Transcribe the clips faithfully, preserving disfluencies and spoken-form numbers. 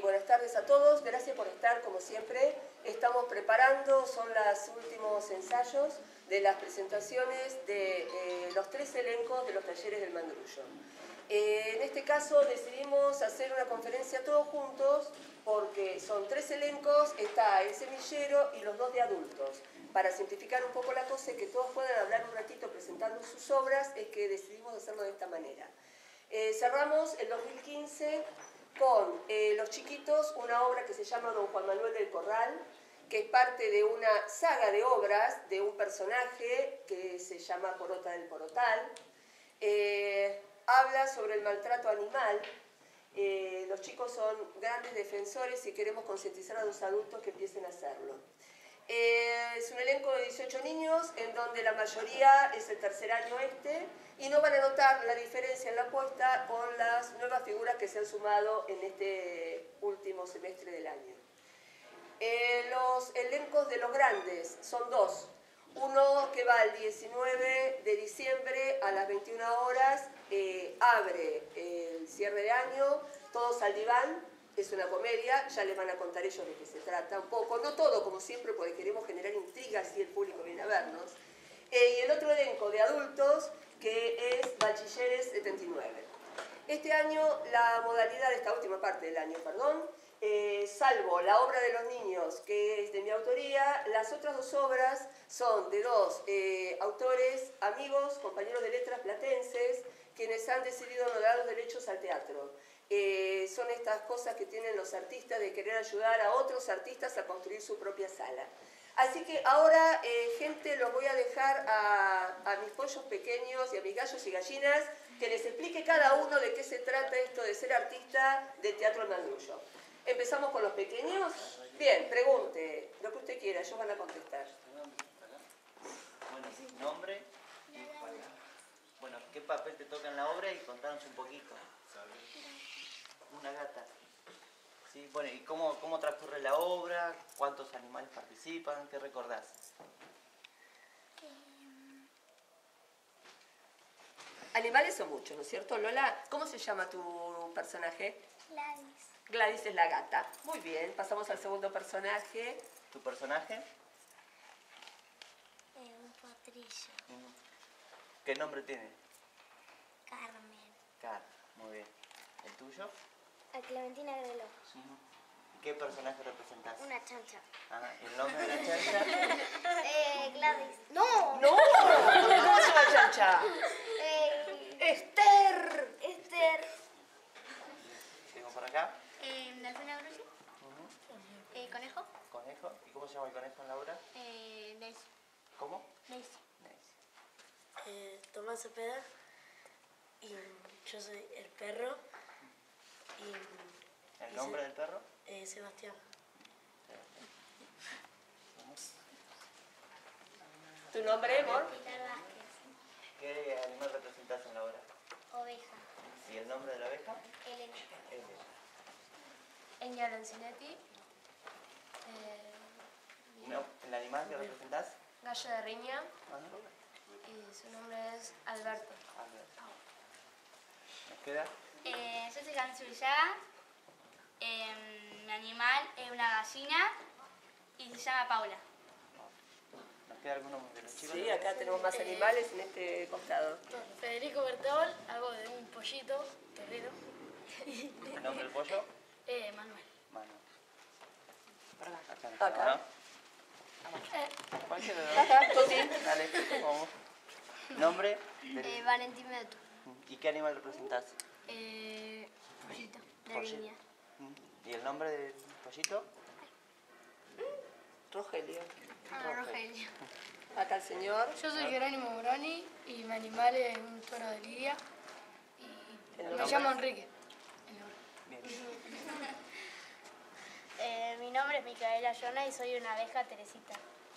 buenas tardes a todos, gracias por estar como siempre. Estamos preparando, son los últimos ensayos de las presentaciones de eh, los tres elencos de los talleres del Mandrullo. Eh, en este caso decidimos hacer una conferencia todos juntos porque son tres elencos, está el semillero y los dos de adultos. Para simplificar un poco la cosa y que todos puedan hablar un ratito presentando sus obras, es que decidimos hacerlo de esta manera. Eh, cerramos el dos mil quince con eh, Los Chiquitos, una obra que se llama Don Juan Manuel del Corral, que es parte de una saga de obras de un personaje que se llama Porota del Porotal. Eh, habla sobre el maltrato animal. Eh, los chicos son grandes defensores y queremos concientizar a los adultos que empiecen a hacerlo. Eh, es un elenco de dieciocho niños, en donde la mayoría es el tercer año este, y no van a notar la diferencia en la apuesta con las nuevas figuras que se han sumado en este último semestre del año. Eh, los elencos de los grandes son dos. Uno que va el diecinueve de diciembre a las veintiuna horas, eh, abre el cierre de año, Todos al diván. Es una comedia, ya les van a contar ellos de qué se trata un poco, no todo como siempre porque queremos generar intrigas y el público viene a vernos. Eh, y el otro elenco de adultos que es Bachilleres setenta y nueve. Este año la modalidad, esta última parte del año, perdón, eh, salvo la obra de los niños que es de mi autoría, las otras dos obras son de dos eh, autores, amigos, compañeros de letras platenses, quienes han decidido no dar los derechos al teatro. Eh, son estas cosas que tienen los artistas de querer ayudar a otros artistas a construir su propia sala. Así que ahora, eh, gente, los voy a dejar a, a mis pollos pequeños y a mis gallos y gallinas que les explique cada uno de qué se trata esto de ser artista de Teatro El Mandrullo. ¿Empezamos con los pequeños? Bien, pregunte, lo que usted quiera, ellos van a contestar. Bueno, nombre, bueno, ¿qué papel te toca en la obra? Y contanos un poquito. Una gata. Sí, bueno, ¿y cómo, cómo transcurre la obra? ¿Cuántos animales participan? ¿Qué recordás? Animales son muchos, ¿no es cierto, Lola? ¿Cómo se llama tu personaje? Gladys. Gladys es la gata. Muy bien, pasamos al segundo personaje. ¿Tu personaje? Eh, un potrillo. ¿Qué nombre tiene? Carmen. Car, muy bien. ¿El tuyo? A Clementina Grelo. ¿Qué personaje representás? Una chancha. Ah, ¿el nombre de la chancha? eh, Gladys. ¡No! ¡No! ¿Cómo se llama chancha? Eh, ¡Esther! Esther. Tengo por acá. Eh, Delfina Grullo. Uh-huh. eh, Conejo. Conejo. ¿Y cómo se llama el conejo en la obra? Eh, Daisy. ¿Cómo? Daisy. Nice. Eh, Tomás Cepeda y yo soy el perro y ¿El y nombre Se- del perro? eh, Sebastián. ¿Tu nombre, amor? Pilar Vázquez. ¿Qué animal representás en la obra? Oveja. ¿Y el nombre de la oveja? Elena. Elena. Enya Lancinetti. Eh, No, ¿el animal que representás? Gallo de Riña. Ajá. Y su nombre es Alberto. Alberto. ¿Nos queda? Eh, yo soy Gansu Villaga. Eh, mi animal es una gallina y se llama Paula. ¿Nos queda alguno de los chicos? Sí, acá tenemos más animales en este costado. Federico Bertol, hago de un pollito, torero. ¿El nombre del pollo? Eh, Manuel. Mano. Acá. Acá. Acá. ¿No? Cualquiera de los Acá, Toti. Dale, vamos. ¿Nombre? del- Eh, Valentín Medu. ¿Y qué animal representás? Eh, Pollito. De Pollito. Riña. ¿Y el nombre del pollito? Rogelio. Ah, Rogelio. Acá el señor. Yo soy Jerónimo Moroni y mi animal es un toro de Lidia y El me nombre. llamo Enrique. Bien. Eh, mi nombre es Micaela Yona y soy una abeja Teresita.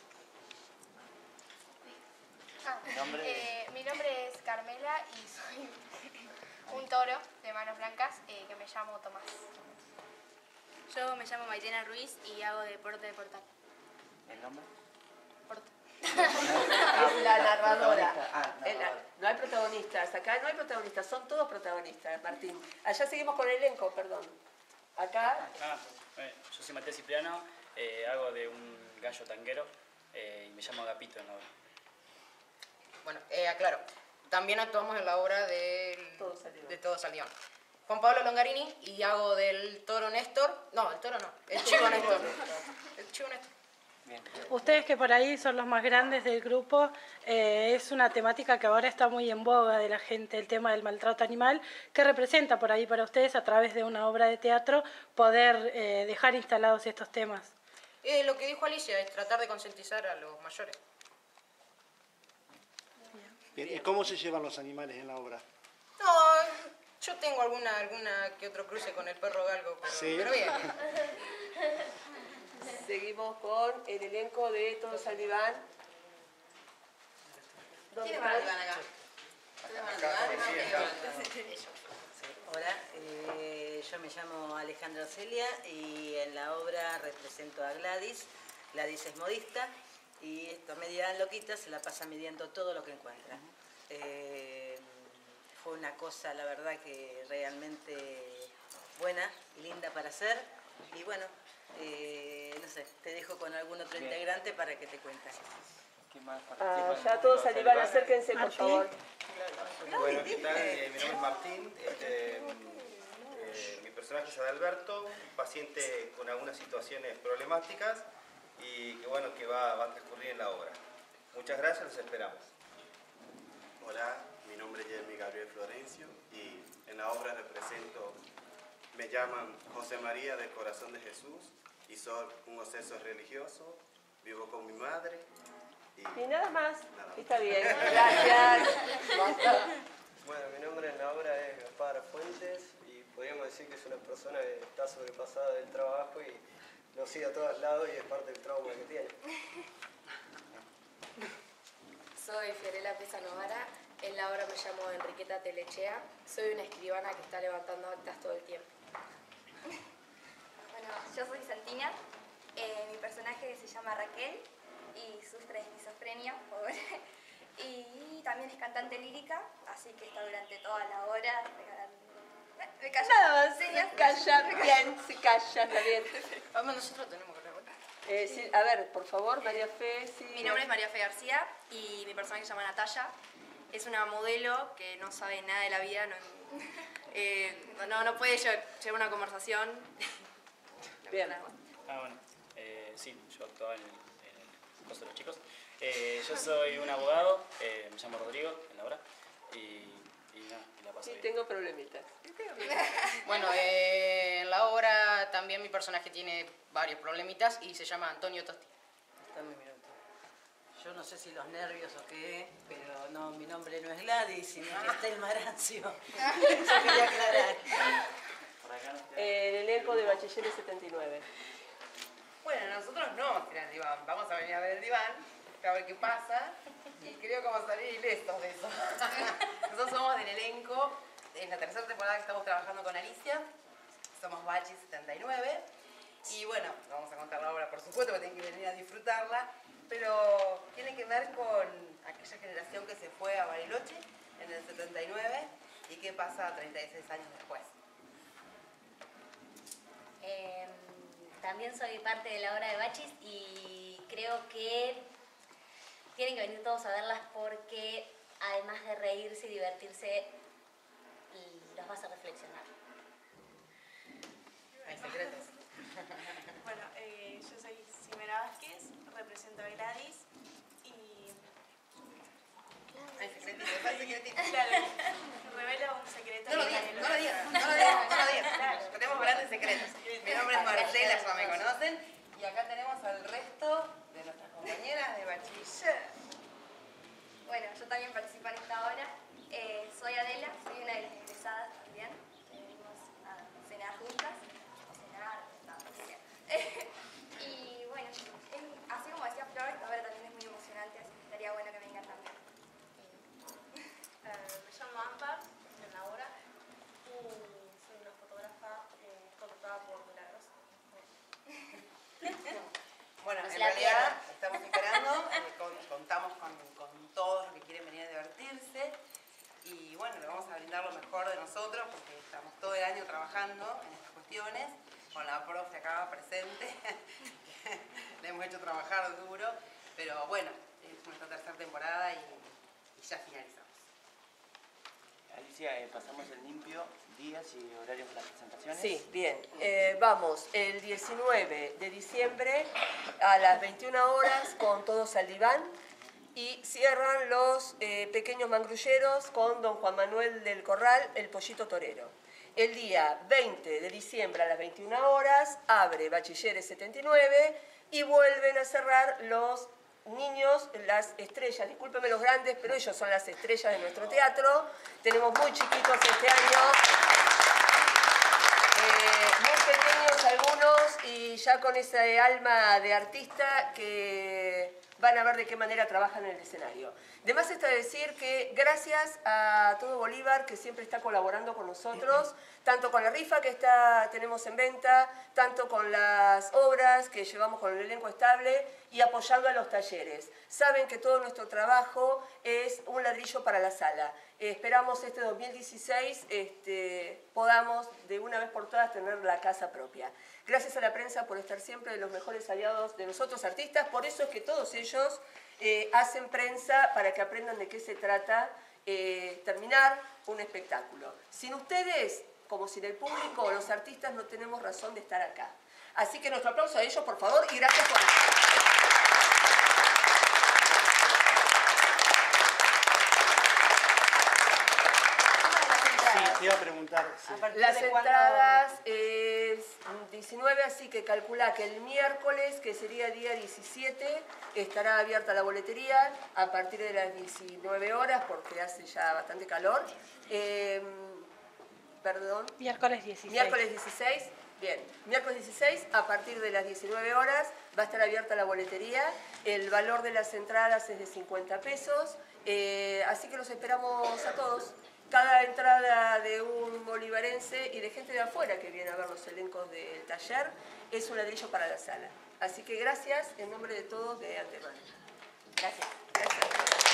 ¿Nombre? Eh, mi nombre es Carmela y soy un toro de manos blancas eh, que me llamo Tomás. Yo me llamo Maitena Ruiz y hago deporte de portal. ¿El nombre? Porta. Es la narradora. Protagonista. Ah, Es la- narradora. no hay protagonistas, acá no hay protagonistas, son todos protagonistas, Martín. Allá seguimos con el elenco, perdón. Acá, Ah, bueno, yo soy Matías Cipriano, eh, hago de un gallo tanguero eh, y me llamo Agapito en la obra. Bueno, eh, aclaro. También actuamos en la obra del, Todo salió. de Todo salió. Juan Pablo Longarini y hago del toro Néstor. No, el toro no, el chico Néstor. El chico Néstor. Bien. Ustedes que por ahí son los más grandes del grupo, eh, es una temática que ahora está muy en boga de la gente, el tema del maltrato animal. ¿Qué representa por ahí para ustedes a través de una obra de teatro poder eh, dejar instalados estos temas? Eh, lo que dijo Alicia es tratar de concientizar a los mayores. Bien, ¿y cómo se llevan los animales en la obra? No, yo tengo alguna, alguna que otro cruce con el perro galgo, pero, Sí. pero bien. seguimos con el elenco de Todo Saliván. ¿Dónde ¿Quiénes van a están? acá? Hola, eh, yo me llamo Alejandra Celia y en la obra represento a Gladys. Gladys es modista y esta media loquita se la pasa midiendo todo lo que encuentra. Eh, fue una cosa, la verdad, que realmente buena y linda para hacer. Y bueno, eh, no sé, te dejo con algún otro Bien. integrante para que te cuente. ¿Qué más Ah, participan? ya todos Saliván, acérquense por Martín. favor. Bueno, ¿qué tal? Eh, mi nombre es Martín. Este, eh, mi personaje es Adalberto, un paciente con algunas situaciones problemáticas y que bueno, que va, va a transcurrir en la obra. Muchas gracias, los esperamos. Hola, mi nombre es Jeremy Gabriel Florencio y en la obra represento, me llaman José María del Corazón de Jesús y soy un obseso religioso, vivo con mi madre. Y, Y nada más. Nada más. Está bien, gracias. Basta. Bueno, mi nombre en la obra es Gaspar Fuentes y podríamos decir que es una persona que está sobrepasada del trabajo y lo sigue a todos lados y es parte del trauma que tiene. Soy Fiorella Pesa Novara, en la obra me llamo Enriqueta Telechea, soy una escribana que está levantando actas todo el tiempo. Bueno, yo soy Santina, eh, mi personaje se llama Raquel y sufre de esquizofrenia, pobre. Y también es cantante lírica, así que está durante toda la hora regalando... Me callo. Nada más, calla, bien, se calla, está bien. Vamos, nosotros tenemos que revolver. Eh, sí, a ver, por favor, María Fe. Sí. Mi nombre es María Fe García y mi personaje se llama Natalia. Es una modelo que no sabe nada de la vida, no, eh, no, no puede llevar una conversación. Bien. Ah, bueno, eh, sí, yo actuaba en el, en el Coso de los Chicos. Eh, yo soy un abogado, eh, me llamo Rodrigo en la obra y, y nada, y la paso Sí, bien. tengo problemitas. Bueno, eh, en la obra también mi personaje tiene varios problemitas y se llama Antonio Tosti. Dame un minuto. Yo no sé si los nervios o qué, pero no, mi nombre no es Gladys, sino que está el Marancio. Eso quería aclarar. Por acá nos queda- Eh, el elenco de Bachilleres setenta y nueve. Bueno, nosotros no vamos a ir al diván, vamos a venir a ver el diván, a ver qué pasa y creo que vamos a salir ilesos de eso. Nosotros somos del elenco, es la tercera temporada que estamos trabajando con Alicia, somos Bachi setenta y nueve y bueno, vamos a contar la obra por supuesto, porque tienen que venir a disfrutarla, pero tiene que ver con aquella generación que se fue a Bariloche en el setenta y nueve y qué pasa treinta y seis años después. Eh, también soy parte de la obra de Bachis y creo que tienen que venir todos a verlas porque además de reírse y divertirse, los vas a reflexionar. Hay secretos. Bueno, eh, yo soy Ximena Vázquez, represento a Gladys y... Hay secretitos, hay secretitos. Claro, revelo un secreto. No lo que digas, nadie no lo digas, no lo digas, no lo digas. Claro. Tenemos grandes secretos. Mi nombre es Marcela, ya me conocen. Y acá tenemos al resto de nuestras compañeras de bachiller. Bueno, yo también participo en esta obra. Eh, soy Adela, soy una de las egresadas también. Venimos a cenar juntas. A cenar, no, no sé. Y bueno, es- así como decía Flor, esta obra también es muy emocionante, así que estaría bueno que vengan también. Eh, me llamo Ampar, en la obra, y soy una fotógrafa eh, contratada por Milagros. Bueno, Nos en la realidad tienen. estamos esperando, eh, con- contamos con, con todos los que quieren venir a divertirse. Y bueno, le vamos a brindar lo mejor de nosotros porque estamos todo el año trabajando en estas cuestiones, con la profe acá presente. Le hemos hecho trabajar duro, pero bueno, es nuestra tercera temporada y, y ya finalizamos. Alicia, eh, pasamos el limpio, días y horarios de las presentaciones. Sí, bien. Eh, vamos, el diecinueve de diciembre a las veintiuna horas con Todos al Diván y cierran los eh, pequeños mangrulleros con don Juan Manuel del Corral, el Pollito Torero. El día veinte de diciembre a las veintiuna horas abre Bachilleres setenta y nueve y vuelven a cerrar los niños, las estrellas, discúlpenme los grandes, pero ellos son las estrellas de nuestro teatro. Tenemos muy chiquitos este año, eh, muy pequeños algunos y ya con ese alma de artista que van a ver de qué manera trabajan en el escenario. De más está decir que gracias a todo Bolívar que siempre está colaborando con nosotros, tanto con la rifa que está, tenemos en venta, tanto con las obras que llevamos con el elenco estable y apoyando a los talleres. Saben que todo nuestro trabajo es un ladrillo para la sala. Eh, esperamos este dos mil dieciséis este, podamos de una vez por todas tener la casa propia. Gracias a la prensa por estar siempre de los mejores aliados de nosotros artistas, por eso es que todos ellos eh, hacen prensa para que aprendan de qué se trata eh, terminar un espectáculo. Sin ustedes, como sin el público, los artistas no tenemos razón de estar acá. Así que nuestro aplauso a ellos, por favor, y gracias por Sí, te iba a preguntar. Sí. Las entradas es diecinueve, así que calcula que el miércoles, que sería día diecisiete, estará abierta la boletería a partir de las diecinueve horas, porque hace ya bastante calor. Eh, perdón. Miércoles dieciséis. Miércoles dieciséis. Bien, miércoles dieciséis, a partir de las diecinueve horas, va a estar abierta la boletería. El valor de las entradas es de cincuenta pesos, eh, así que los esperamos a todos. Cada entrada de un bolivarense y de gente de afuera que viene a ver los elencos del taller es un ladrillo para la sala. Así que gracias en nombre de todos de antemano. Gracias. Gracias.